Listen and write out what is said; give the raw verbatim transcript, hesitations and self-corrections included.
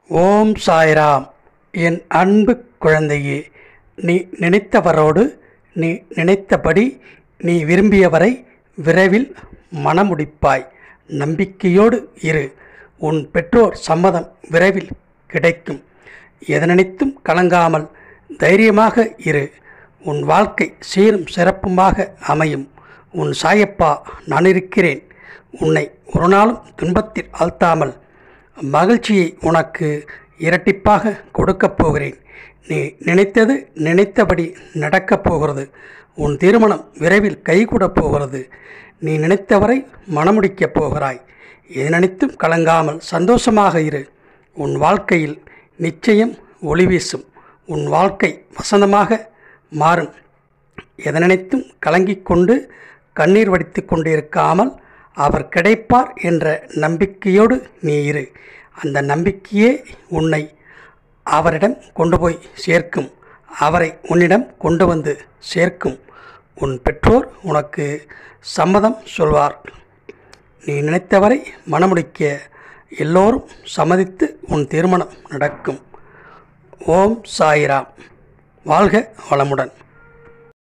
ஓம் சாய்ராம். என் அன்பு குழந்தையே, நீ நினைத்தவரோடு நீ நினைத்தபடி நீ விரும்பியவரை விரைவில் மணமுடிப்பாய். நம்பிக்கையோடு இரு. உன் பெற்றோர் சம்மதம் விரைவில் கிடைக்கும். எதனினைத்தும் கலங்காமல் தைரியமாக இரு. உன் வாழ்க்கை சீரும் சிறப்புமாக அமையும். உன் சாயப்பா நான் இருக்கிறேன். உன்னை ஒரு நாளும் துன்பத்தில் ஆழ்த்தாமல் மகிழ்ச்சியை உனக்கு இரட்டிப்பாக கொடுக்கப் போகிறேன். நீ நினைத்தது நினைத்தபடி நடக்கப் போகிறது. உன் திருமணம் விரைவில் கைகூடப் போகிறது. நீ நினைத்தவரை மணமுடிக்கப் போகிறாய். எது நினைத்தும் கலங்காமல் சந்தோஷமாக இரு. உன் வாழ்க்கையில் நிச்சயம் ஒளி வீசும். உன் வாழ்க்கை வசந்தமாக மாறும். எதை நினைத்தும் கலங்கிக் கொண்டு கண்ணீர் வடித்து கொண்டிருக்காமல் அவர் கிடைப்பார் என்ற நம்பிக்கையோடு நீ இரு. அந்த நம்பிக்கையே உன்னை அவரிடம் கொண்டு போய் சேர்க்கும். அவரை உன்னிடம் கொண்டு வந்து சேர்க்கும். உன் பெற்றோர் உனக்கு சம்மதம் சொல்வார். நீ நினைத்தவரை மணமுடிக்க எல்லோரும் சம்மதித்து உன் திருமணம் நடக்கும். ஓம் சாய்ராம். வாழ்க வளமுடன்.